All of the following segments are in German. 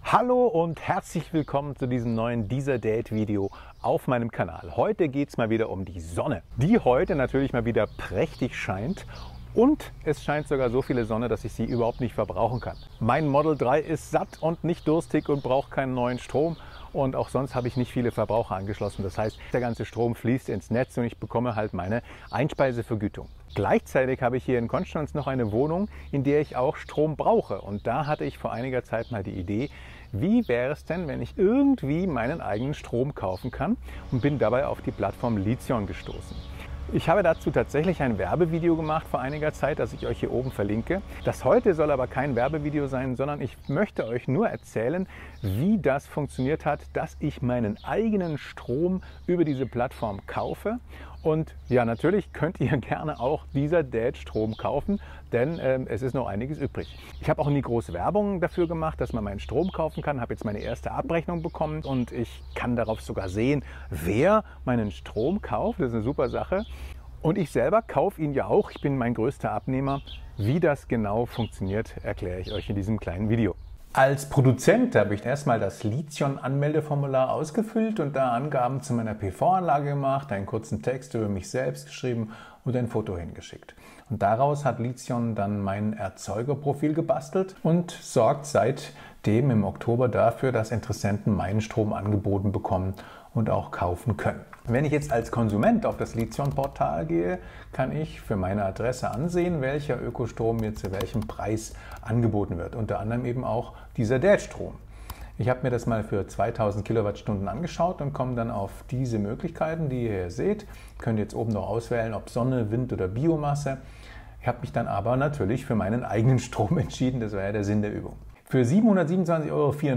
Hallo und herzlich willkommen zu diesem neuen Deezer-Date-Video auf meinem Kanal. Heute geht es mal wieder um die Sonne, die heute natürlich mal wieder prächtig scheint. Und es scheint sogar so viele Sonne, dass ich sie überhaupt nicht verbrauchen kann. Mein Model 3 ist satt und nicht durstig und braucht keinen neuen Strom. Und auch sonst habe ich nicht viele Verbraucher angeschlossen. Das heißt, der ganze Strom fließt ins Netz und ich bekomme halt meine Einspeisevergütung. Gleichzeitig habe ich hier in Konstanz noch eine Wohnung, in der ich auch Strom brauche. Und da hatte ich vor einiger Zeit mal die Idee, wie wäre es denn, wenn ich irgendwie meinen eigenen Strom kaufen kann, und bin dabei auf die Plattform Lithion gestoßen. Ich habe dazu tatsächlich ein Werbevideo gemacht vor einiger Zeit, das ich euch hier oben verlinke. Das heute soll aber kein Werbevideo sein, sondern ich möchte euch nur erzählen, wie das funktioniert hat, dass ich meinen eigenen Strom über diese Plattform kaufe. Und ja, natürlich könnt ihr gerne auch dieser Date Strom kaufen, denn es ist noch einiges übrig. Ich habe auch nie große Werbung dafür gemacht, dass man meinen Strom kaufen kann. Habe jetzt meine erste Abrechnung bekommen und ich kann darauf sogar sehen, wer meinen Strom kauft. Das ist eine super Sache. Und ich selber kaufe ihn ja auch. Ich bin mein größter Abnehmer. Wie das genau funktioniert, erkläre ich euch in diesem kleinen Video. Als Produzent habe ich erstmal das Lithion-Anmeldeformular ausgefüllt und da Angaben zu meiner PV-Anlage gemacht, einen kurzen Text über mich selbst geschrieben und ein Foto hingeschickt. Und daraus hat Lithion dann mein Erzeugerprofil gebastelt und sorgt seitdem im Oktober dafür, dass Interessenten meinen Strom angeboten bekommen und auch kaufen können. Wenn ich jetzt als Konsument auf das Lithion-Portal gehe, kann ich für meine Adresse ansehen, welcher Ökostrom mir zu welchem Preis angeboten wird. Unter anderem eben auch dieser Date-Strom. Ich habe mir das mal für 2000 Kilowattstunden angeschaut und komme dann auf diese Möglichkeiten, die ihr hier seht. Ihr könnt jetzt oben noch auswählen, ob Sonne, Wind oder Biomasse. Ich habe mich dann aber natürlich für meinen eigenen Strom entschieden. Das war ja der Sinn der Übung. Für 727,44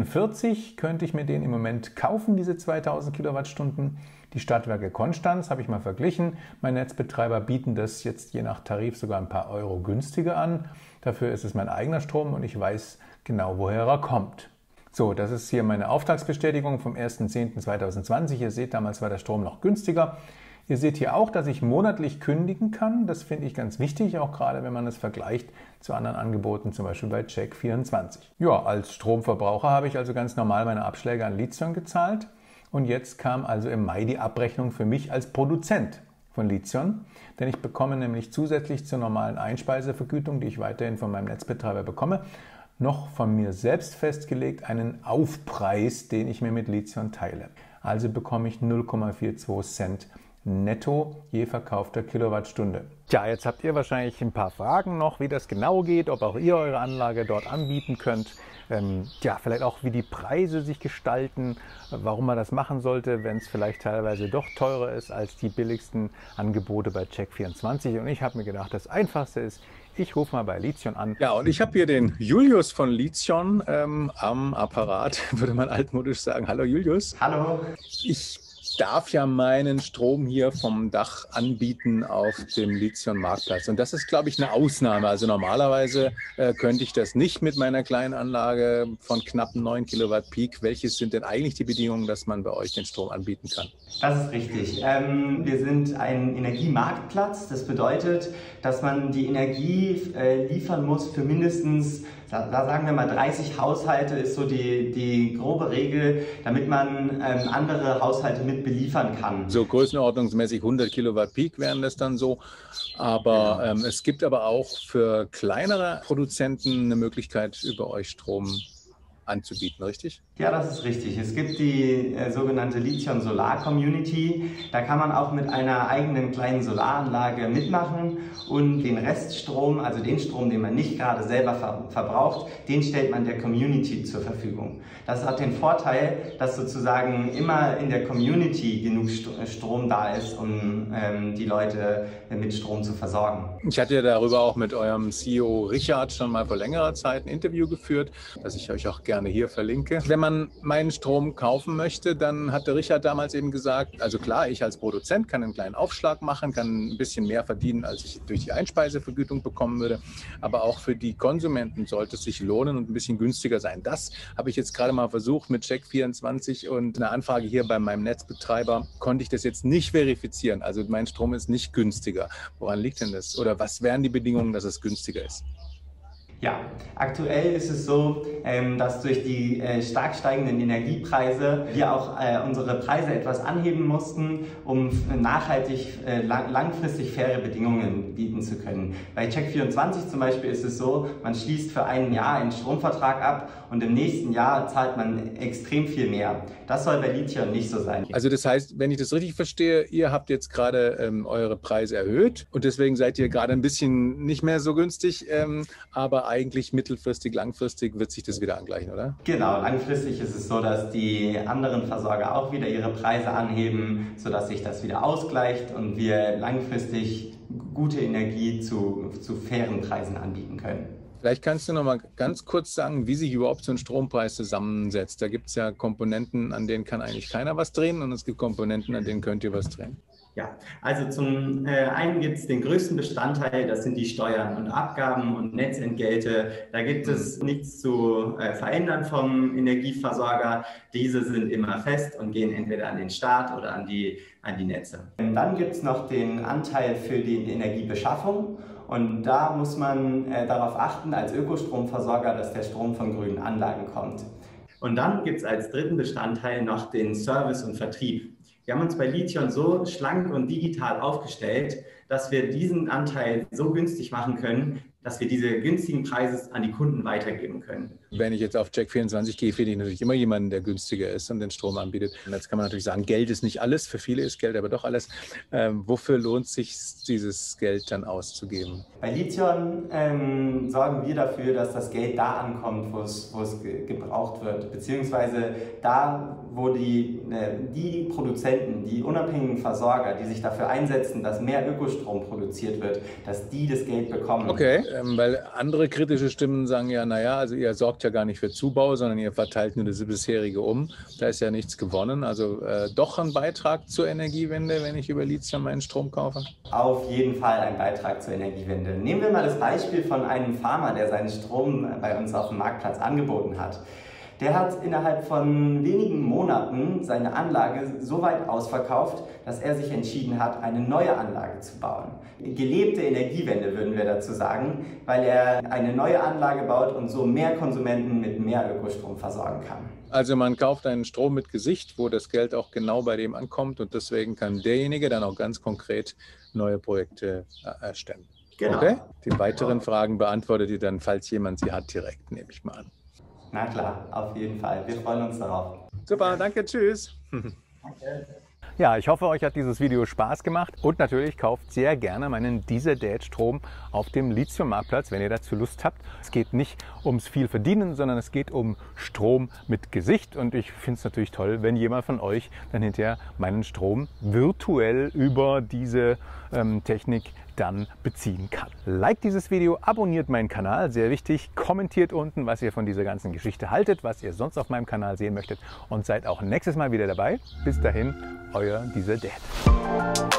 € könnte ich mir den im Moment kaufen, diese 2000 Kilowattstunden. Die Stadtwerke Konstanz habe ich mal verglichen. Meine Netzbetreiber bieten das jetzt je nach Tarif sogar ein paar Euro günstiger an. Dafür ist es mein eigener Strom und ich weiß genau, woher er kommt. So, das ist hier meine Auftragsbestätigung vom 1.10.2020. Ihr seht, damals war der Strom noch günstiger. Ihr seht hier auch, dass ich monatlich kündigen kann. Das finde ich ganz wichtig, auch gerade wenn man es vergleicht zu anderen Angeboten, zum Beispiel bei Check24. Ja, als Stromverbraucher habe ich also ganz normal meine Abschläge an Lithion gezahlt. Und jetzt kam also im Mai die Abrechnung für mich als Produzent von Lithion. Denn ich bekomme nämlich zusätzlich zur normalen Einspeisevergütung, die ich weiterhin von meinem Netzbetreiber bekomme, noch von mir selbst festgelegt einen Aufpreis, den ich mir mit Lithion teile. Also bekomme ich 0,42 Cent netto je verkaufter Kilowattstunde. Tja, jetzt habt ihr wahrscheinlich ein paar Fragen noch, wie das genau geht, ob auch ihr eure Anlage dort anbieten könnt. Ja, vielleicht auch, wie die Preise sich gestalten, warum man das machen sollte, wenn es vielleicht teilweise doch teurer ist als die billigsten Angebote bei Check24. Und ich habe mir gedacht, das Einfachste ist, ich rufe mal bei Lithion an. Ja, und ich habe hier den Julius von Lithion am Apparat, würde man altmodisch sagen. Hallo Julius. Hallo. Ich darf ja meinen Strom hier vom Dach anbieten auf dem Lithion-Marktplatz. Und das ist, glaube ich, eine Ausnahme. Also normalerweise könnte ich das nicht mit meiner kleinen Anlage von knapp 9 Kilowatt Peak. Welches sind denn eigentlich die Bedingungen, dass man bei euch den Strom anbieten kann? Das ist richtig. Wir sind ein Energiemarktplatz. Das bedeutet, dass man die Energie liefern muss für mindestens, da sagen wir mal 30 Haushalte ist so die grobe Regel, damit man andere Haushalte mit beliefern kann. So größenordnungsmäßig 100 Kilowatt Peak wären das dann so. Aber es gibt aber auch für kleinere Produzenten eine Möglichkeit, über euch Strom anzubieten, richtig? Ja, das ist richtig. Es gibt die sogenannte Lithion Solar Community. Da kann man auch mit einer eigenen kleinen Solaranlage mitmachen und den Reststrom, also den Strom, den man nicht gerade selber verbraucht, den stellt man der Community zur Verfügung. Das hat den Vorteil, dass sozusagen immer in der Community genug Strom da ist, um die Leute mit Strom zu versorgen. Ich hatte ja darüber auch mit eurem CEO Richard schon mal vor längerer Zeit ein Interview geführt, das ich euch auch gerne hier verlinke. Wenn man meinen Strom kaufen möchte, dann hatte Richard damals eben gesagt, also klar, ich als Produzent kann einen kleinen Aufschlag machen, kann ein bisschen mehr verdienen, als ich durch die Einspeisevergütung bekommen würde, aber auch für die Konsumenten sollte es sich lohnen und ein bisschen günstiger sein. Das habe ich jetzt gerade mal versucht mit Check24 und einer Anfrage hier bei meinem Netzbetreiber, konnte ich das jetzt nicht verifizieren. Also mein Strom ist nicht günstiger. Woran liegt denn das? Oder was wären die Bedingungen, dass es günstiger ist? Ja, aktuell ist es so, dass durch die stark steigenden Energiepreise wir auch unsere Preise etwas anheben mussten, um nachhaltig, langfristig faire Bedingungen bieten zu können. Bei Check24 zum Beispiel ist es so, man schließt für ein Jahr einen Stromvertrag ab und im nächsten Jahr zahlt man extrem viel mehr. Das soll bei Lithion nicht so sein. Also das heißt, wenn ich das richtig verstehe, ihr habt jetzt gerade eure Preise erhöht und deswegen seid ihr gerade ein bisschen nicht mehr so günstig, aber eigentlich mittelfristig, langfristig wird sich das wieder angleichen, oder? Genau, langfristig ist es so, dass die anderen Versorger auch wieder ihre Preise anheben, sodass sich das wieder ausgleicht und wir langfristig gute Energie zu fairen Preisen anbieten können. Vielleicht kannst du noch mal ganz kurz sagen, wie sich überhaupt so ein Strompreis zusammensetzt. Da gibt es ja Komponenten, an denen kann eigentlich keiner was drehen und es gibt Komponenten, an denen könnt ihr was drehen. Ja, also zum einen gibt es den größten Bestandteil, das sind die Steuern und Abgaben und Netzentgelte. Da gibt es nichts zu verändern vom Energieversorger. Diese sind immer fest und gehen entweder an den Staat oder an die Netze. Und dann gibt es noch den Anteil für die Energiebeschaffung. Und da muss man darauf achten als Ökostromversorger, dass der Strom von grünen Anlagen kommt. Und dann gibt es als dritten Bestandteil noch den Service und Vertrieb. Wir haben uns bei Lithion so schlank und digital aufgestellt, dass wir diesen Anteil so günstig machen können, dass wir diese günstigen Preise an die Kunden weitergeben können. Wenn ich jetzt auf Check24 gehe, finde ich natürlich immer jemanden, der günstiger ist und den Strom anbietet. Und jetzt kann man natürlich sagen, Geld ist nicht alles, für viele ist Geld aber doch alles. Wofür lohnt sich dieses Geld dann auszugeben? Bei Lithion sorgen wir dafür, dass das Geld da ankommt, wo es gebraucht wird, beziehungsweise da, wo die Produzenten, die unabhängigen Versorger, die sich dafür einsetzen, dass mehr Ökostrom produziert wird, dass die das Geld bekommen. Okay, weil andere kritische Stimmen sagen ja, naja, also ihr sorgt ja gar nicht für Zubau, sondern ihr verteilt nur das bisherige um. Da ist ja nichts gewonnen. Also doch ein Beitrag zur Energiewende, wenn ich über Lithium meinen Strom kaufe? Auf jeden Fall ein Beitrag zur Energiewende. Nehmen wir mal das Beispiel von einem Farmer, der seinen Strom bei uns auf dem Marktplatz angeboten hat. Der hat innerhalb von wenigen Monaten seine Anlage so weit ausverkauft, dass er sich entschieden hat, eine neue Anlage zu bauen. Gelebte Energiewende würden wir dazu sagen, weil er eine neue Anlage baut und so mehr Konsumenten mit mehr Ökostrom versorgen kann. Also man kauft einen Strom mit Gesicht, wo das Geld auch genau bei dem ankommt und deswegen kann derjenige dann auch ganz konkret neue Projekte erstellen. Genau. Okay? Die weiteren Fragen beantwortet ihr dann, falls jemand sie hat, direkt, nehme ich mal an. Na klar, auf jeden Fall. Wir freuen uns darauf. Super, danke, tschüss. Danke. Ja, ich hoffe, euch hat dieses Video Spaß gemacht und natürlich kauft sehr gerne meinen Diesel-Date-Strom auf dem Lithium-Marktplatz, wenn ihr dazu Lust habt. Es geht nicht ums viel Verdienen, sondern es geht um Strom mit Gesicht und ich finde es natürlich toll, wenn jemand von euch dann hinterher meinen Strom virtuell über diese Technik dann beziehen kann. Liked dieses Video, abonniert meinen Kanal, sehr wichtig, kommentiert unten, was ihr von dieser ganzen Geschichte haltet, was ihr sonst auf meinem Kanal sehen möchtet und seid auch nächstes Mal wieder dabei. Bis dahin, euer Diesel Dad.